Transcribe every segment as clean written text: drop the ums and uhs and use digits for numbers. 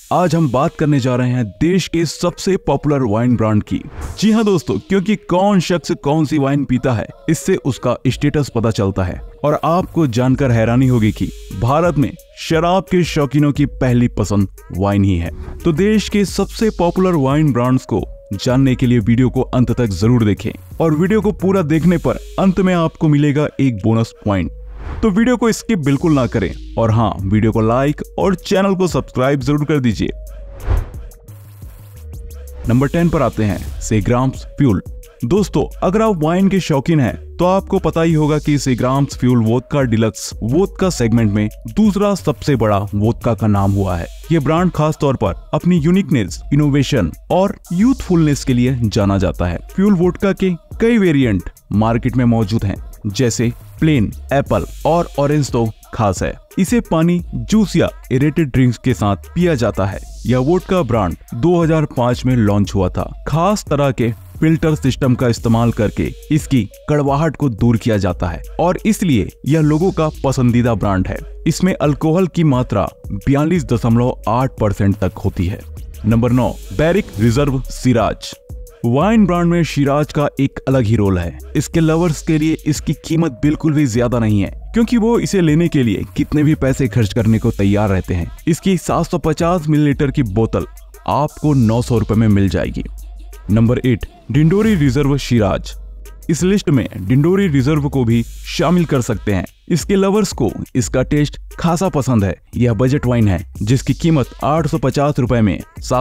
आज हम बात करने जा रहे हैं देश के सबसे पॉपुलर वाइन ब्रांड की। जी हाँ दोस्तों, क्योंकि कौन शख्स कौन सी वाइन पीता है इससे उसका स्टेटस पता चलता है। और आपको जानकर हैरानी होगी कि भारत में शराब के शौकीनों की पहली पसंद वाइन ही है। तो देश के सबसे पॉपुलर वाइन ब्रांड्स को जानने के लिए वीडियो को अंत तक जरूर देखें और वीडियो को पूरा देखने पर अंत में आपको मिलेगा एक बोनस पॉइंट। तो वीडियो को स्किप बिल्कुल ना करें और हाँ, वीडियो को लाइक और चैनल को सब्सक्राइब जरूर कर दीजिए। नंबर 10 पर आते हैं सेग्राम्स फ्यूल। दोस्तों, अगर आप वाइन के शौकीन हैं तो आपको पता ही होगा कि Seagram's fuel vodka deluxe vodka segment में दूसरा सबसे बड़ा वोदका का नाम हुआ है। ये ब्रांड खास तौर पर अपनी यूनिकनेस, इनोवेशन और यूथफुलनेस के लिए जाना जाता है। फ्यूल वोदका के कई वेरिएंट मार्केट में मौजूद हैं, जैसे प्लेन, एप्पल और ऑरेंज तो खास है। इसे पानी, जूस या एरेटेड ड्रिंक्स के साथ पिया जाता है। यह वोदका ब्रांड 2005 में लॉन्च हुआ था। खास तरह के फिल्टर सिस्टम का इस्तेमाल करके इसकी कड़वाहट को दूर किया जाता है और इसलिए यह लोगों का पसंदीदा ब्रांड है। इसमें अल्कोहल की मात्रा 42.8% तक होती है। Number 9, barrique reserve shiraz. Wine brand में शिराज का एक अलग ही रोल है। इसके लवर्स के लिए इसकी कीमत बिल्कुल भी ज्यादा नहीं है, क्योंकि वो इसे लेने के लिए कितने भी पैसे खर्च करने को तैयार रहते हैं। इसकी 750 मिलीलीटर की बोतल आपको 900 रुपए में मिल जाएगी। Number 8, Dindori reserve shiraz. इस लिस्ट में डिंडोरी रिजर्व को भी शामिल कर सकते हैं। इसके लवर्स को इसका टेस्ट खासा पसंद है। यह बजट वाइन है जिसकी कीमत 850 रुपए में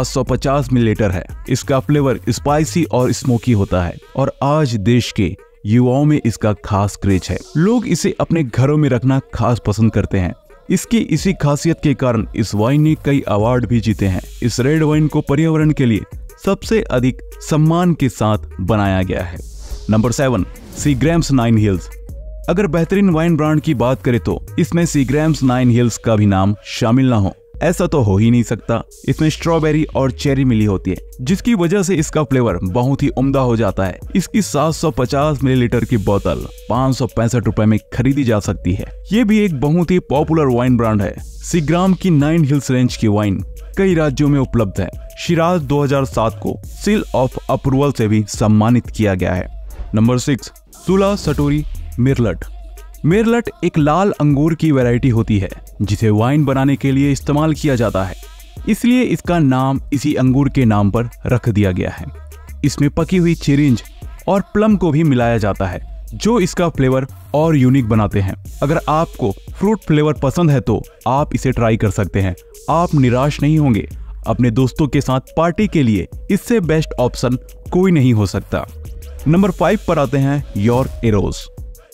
750 मिलीलीटर है। इसका फ्लेवर स्पाइसी और स्मोकी होता है और आज देश के युवाओं में इसका खास क्रेज है। लोग इसे अपने घरों में रखना खास पसंद करते हैं। इसकी इसी खासियत के कारण इस वाइन ने कई अवार्ड भी जीते हैं। इस रेड वाइन को पर्यावरण के लिए सबसे अधिक सम्मान के साथ बनाया गया है। Number 7, Seagram's 9 hills. अगर बेहतरीन वाइन ब्रांड की बात करें तो इसमें सीग्राम्स 9 हिल्स का भी नाम शामिल ना हो ऐसा तो हो ही नहीं सकता। इसमें स्ट्रॉबेरी और चेरी मिली होती है, जिसकी वजह से इसका फ्लेवर बहुत ही उम्दा हो जाता है। इसकी 750 मिलीलीटर की बोतल 565 रुपए में खरीदी जा सकती है। ये भी एक बहुत ही पॉपुलर वाइन ब्रांड है। सीग्राम की 9 हिल्स रेंज की वाइन कई राज्यों में उपलब्ध है। शिराज 2007 को सील ऑफ अप्रूवल से भी सम्मानित किया गया है। नंबर 6, सुला सटोरी मेरलट। मेरलट एक लाल अंगूर की वैरायटी होती है जिसे वाइन बनाने के लिए इस्तेमाल किया जाता है, इसलिए इसका नाम इसी अंगूर के नाम पर रख दिया गया है। इसमें पकी हुई चेरीज और प्लम को भी मिलाया जाता है, जो इसका फ्लेवर और यूनिक बनाते हैं। अगर आपको फ्रूट फ्लेवर पसंद है तो आप इसे ट्राई कर सकते हैं। आप निराश नहीं होंगे। अपने दोस्तों के साथ पार्टी के लिए इससे बेस्ट ऑप्शन कोई नहीं हो सकता। नंबर 5 पर आते हैं York Arros.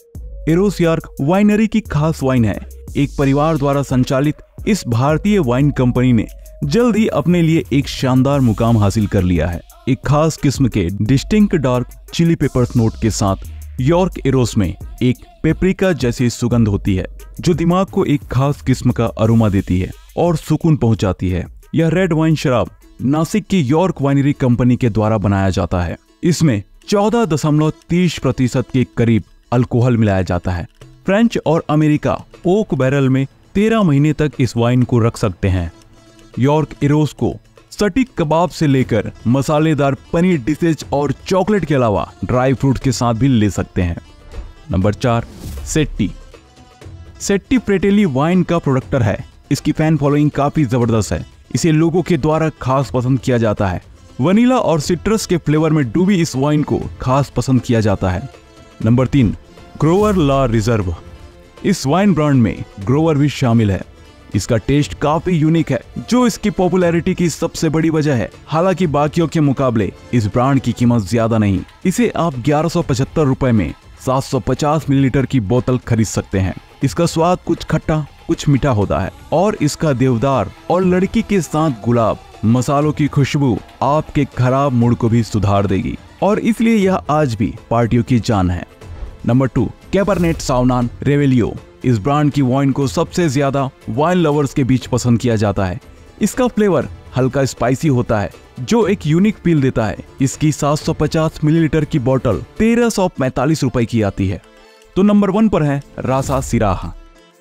Arros York winery की खास वाइन है। एक परिवार द्वारा संचालित इस भारतीय वाइन कंपनी ने जल्द ही अपने लिए एक शानदार मुकाम हासिल कर लिया है। एक खास किस्म के distinct dark chilli peppers note के साथ यॉर्क एरोस में एक पेपरिका जैसी सुगंध होती है, जो दिमाग को एक खास किस्म का अरोमा देती है और सुकून पहुंचाती है। यह रेड वाइन शराब नासिक की यॉर्क वाइनरी कंपनी के द्वारा बनाया जाता है। इसमें 14.30% के करीब अल्कोहल मिलाया जाता है। फ्रेंच और अमेरिका ओक बैरल में 13 महीने तक इस वाइन को रख सकते हैं। यॉर्क एरोस को सटीक कबाब से लेकर मसालेदार पनीर डिशेज और चॉकलेट के अलावा ड्राई फ्रूट के साथ भी ले सकते हैं। Number 4, Sette. Sette Fratelli wine का प्रोडक्टर है। इसकी फैन फॉलोइंग काफी जबरदस्त है। इसे लोगों के द्वारा खास पसंद किया जाता है। वनीला और सिट्रस के फ्लेवर में डूबी इस वाइन को खास पसंद किया जाता है। Number 3, Grover la reserve. इस वाइन ब्रांड में ग्रोवर भी शामिल है। इसका टेस्ट काफी यूनिक है, जो इसकी पॉपुलैरिटी की सबसे बड़ी वजह है। हालांकि बाकियों के मुकाबले इस ब्रांड की कीमत ज्यादा नहीं। इसे आप 1175 रुपए में 750 मिलीलीटर की बोतल खरीद सकते हैं। इसका स्वाद कुछ खट्टा कुछ मीठा होता है और इसका देवदार और लड़की के साथ गुलाब मसालों की खुशबू आपके खराब मूड को भी सुधार देगी और इसलिए यह आज भी पार्टियों की जान है। Number 2, cabernet sauvignon Reveilo. इस ब्रांड की वाइन को सबसे ज्यादा वाइन लवर्स के बीच पसंद किया जाता है। इसका फ्लेवर हल्का स्पाइसी होता है, जो एक यूनिक फील देता है। इसकी 750 मिलीलीटर की बोतल 1345 रुपए की आती है। तो नंबर 1 पर है रासा सिराहा।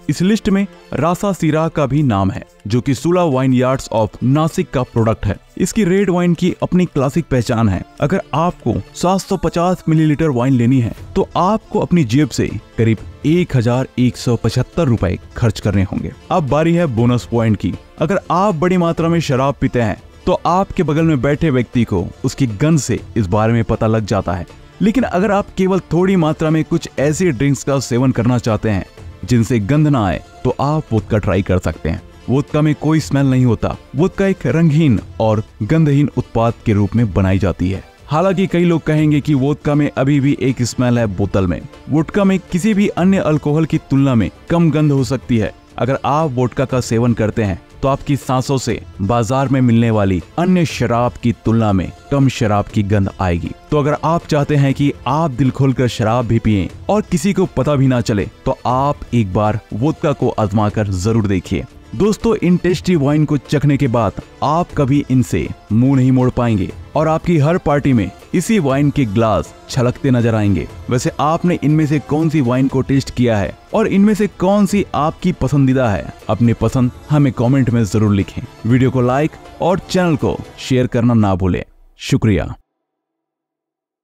इस लिस्ट में रासा सिराज का भी नाम है, जो कि सुला वाइन यार्ड्स ऑफ नासिक का प्रोडक्ट है। इसकी रेड वाइन की अपनी क्लासिक पहचान है। अगर आपको 750 मिलीलीटर वाइन लेनी है तो आपको अपनी जेब से करीब 1175 रुपए खर्च करने होंगे। अब बारी है बोनस पॉइंट की। अगर आप बड़ी मात्रा में शराब पीते हैं तो आपके बगल में बैठे व्यक्ति को उसकी गंध से इस बारे में पता लग जाता है। लेकिन अगर आप केवल थोड़ी मात्रा में कुछ ऐसे ड्रिंक्स का सेवन करना चाहते हैं जिनसे गंध ना आए तो आप वोदका ट्राई कर सकते हैं। वोदका में कोई स्मेल नहीं होता। वोदका एक रंगहीन और गंधहीन उत्पाद के रूप में बनाई जाती है। हालांकि कई लोग कहेंगे कि वोदका में अभी भी एक स्मेल है बोतल में। वोदका में किसी भी अन्य अल्कोहल की तुलना में कम गंध हो सकती है। अगर आप वोदका का सेवन करते हैं तो आपकी सांसों से बाजार में मिलने वाली अन्य शराब की तुलना में कम शराब की गंध आएगी। तो अगर आप चाहते हैं कि आप दिल खोलकर शराब भी पिएं और किसी को पता भी ना चले तो आप एक बार वोदका को आजमा कर जरूर देखिए। दोस्तों, इन टेस्टी वाइन को चखने के बाद आप कभी इनसे मुंह नहीं मोड़ पाएंगे और आपकी हर पार्टी में इसी वाइन के ग्लास छलकते नजर आएंगे। वैसे आपने इनमें से कौन सी वाइन को टेस्ट किया है और इनमें से कौन सी आपकी पसंदीदा है? अपनी पसंद हमें कमेंट में जरूर लिखें। वीडियो को लाइक और चैनल को शेयर करना ना भूलें। शुक्रिया।